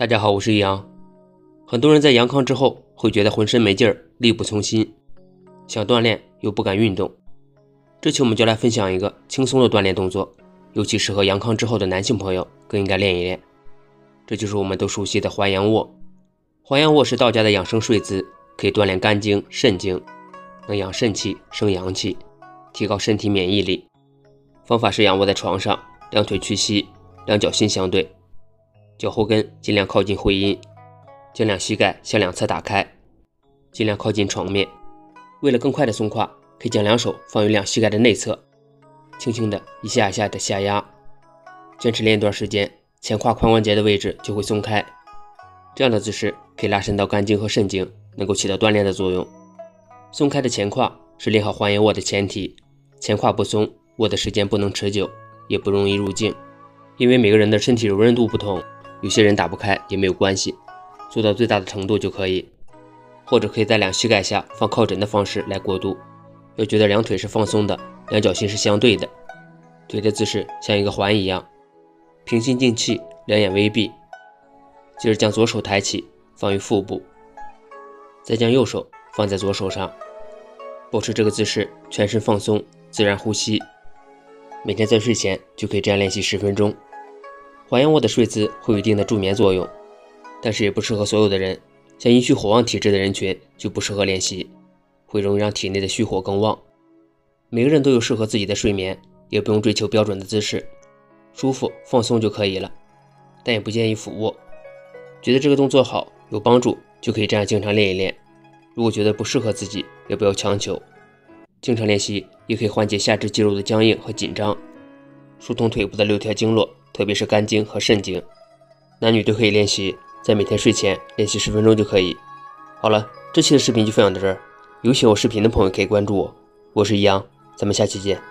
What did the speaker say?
大家好，我是易阳。很多人在阳康之后会觉得浑身没劲儿，力不从心，想锻炼又不敢运动。这期我们就来分享一个轻松的锻炼动作，尤其适合阳康之后的男性朋友更应该练一练。这就是我们都熟悉的环阳卧。环阳卧是道家的养生睡姿，可以锻炼肝经、肾经，能养肾气、生阳气，提高身体免疫力。方法是仰卧在床上，两腿屈膝，两脚心相对，脚后跟尽量靠近会阴，将两膝盖向两侧打开，尽量靠近床面。为了更快的松胯，可以将两手放于两膝盖的内侧，轻轻的一下一下的下压。坚持练一段时间，前胯髋关节的位置就会松开。这样的姿势可以拉伸到肝经和肾经，能够起到锻炼的作用。松开的前胯是练好环阳卧的前提，前胯不松，卧的时间不能持久，也不容易入静。因为每个人的身体柔韧度不同，有些人打不开也没有关系，做到最大的程度就可以。或者可以在两膝盖下放靠枕的方式来过渡，要觉得两腿是放松的，两脚心是相对的，腿的姿势像一个环一样，平心静气，两眼微闭。接着将左手抬起放于腹部，再将右手放在左手上，保持这个姿势，全身放松，自然呼吸。每天在睡前就可以这样练习10分钟。环阳卧的睡姿会有一定的助眠作用，但是也不适合所有的人，像阴虚火旺体质的人群就不适合练习，会容易让体内的虚火更旺。每个人都有适合自己的睡眠，也不用追求标准的姿势，舒服放松就可以了，但也不建议俯卧。觉得这个动作好有帮助，就可以这样经常练一练。如果觉得不适合自己，也不要强求。经常练习也可以缓解下肢肌肉的僵硬和紧张，疏通腿部的6条经络，特别是肝经和肾经。男女都可以练习，在每天睡前练习10分钟就可以。好了，这期的视频就分享到这儿，有喜欢我视频的朋友可以关注我，我是易阳，咱们下期见。